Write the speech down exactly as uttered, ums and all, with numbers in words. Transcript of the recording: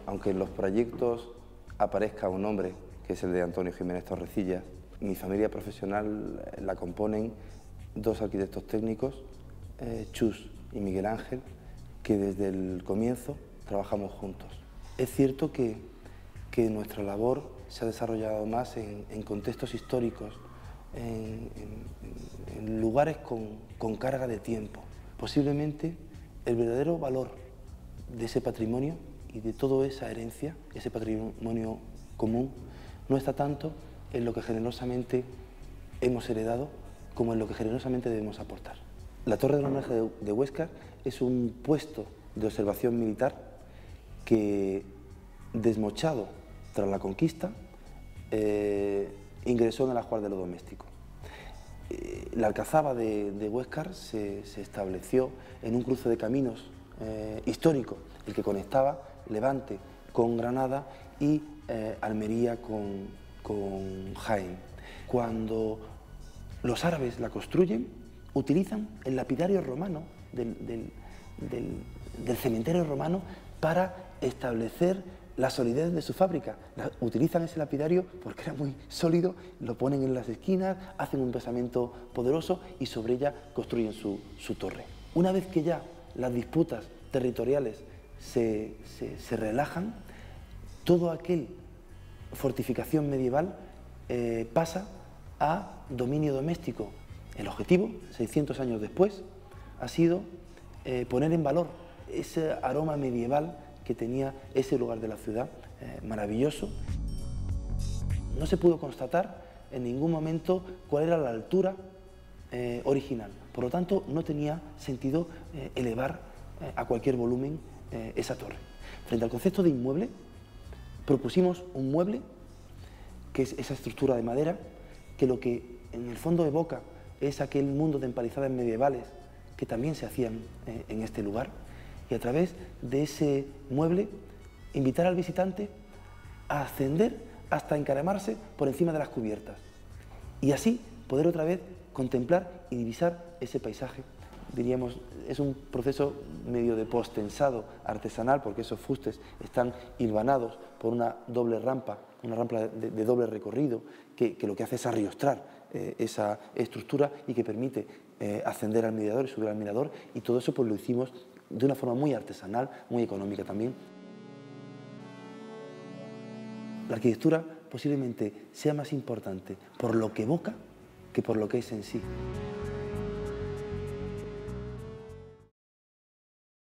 aunque en los proyectos aparezca un nombre, que es el de Antonio Jiménez Torrecillas, mi familia profesional la componen dos arquitectos técnicos, eh, Chus y Miguel Ángel, que desde el comienzo trabajamos juntos. Es cierto que, que nuestra labor se ha desarrollado más en, en contextos históricos, en, en, en lugares con, con carga de tiempo. Posiblemente el verdadero valor de ese patrimonio y de toda esa herencia, ese patrimonio común, no está tanto en lo que generosamente hemos heredado como en lo que generosamente debemos aportar. La Torre del Homenaje de, de Huéscar es un puesto de observación militar que, desmochado tras la conquista, eh, ingresó en el ajuar de lo doméstico. Eh, la Alcazaba de, de Huéscar se, se estableció en un cruce de caminos eh, histórico, el que conectaba Levante con Granada y eh, Almería con, con Jaén. Cuando los árabes la construyen, utilizan el lapidario romano del, del, del, del cementerio romano para establecer la solidez de su fábrica. La, utilizan ese lapidario porque era muy sólido, lo ponen en las esquinas, hacen un pesamento poderoso y sobre ella construyen su, su torre. Una vez que ya las disputas territoriales se, se, se relajan, todo aquel fortificación medieval eh, pasa a dominio doméstico. El objetivo, seiscientos años después, ha sido eh, poner en valor ese aroma medieval que tenía ese lugar de la ciudad, eh, maravilloso. No se pudo constatar en ningún momento cuál era la altura eh, original, por lo tanto no tenía sentido eh, elevar eh, a cualquier volumen eh, esa torre. Frente al concepto de inmueble, propusimos un mueble, que es esa estructura de madera, que lo que en el fondo evoca es aquel mundo de empalizadas medievales que también se hacían eh, en este lugar, y a través de ese mueble invitar al visitante a ascender hasta encaramarse por encima de las cubiertas y así poder otra vez contemplar y divisar ese paisaje. Diríamos, es un proceso medio de postensado artesanal, porque esos fustes están hilvanados por una doble rampa, una rampa de, de doble recorrido, que, que lo que hace es arriostrar eh, esa estructura y que permite eh, ascender al mirador y subir al mirador, y todo eso pues lo hicimos de una forma muy artesanal, muy económica también. La arquitectura posiblemente sea más importante por lo que evoca que por lo que es en sí.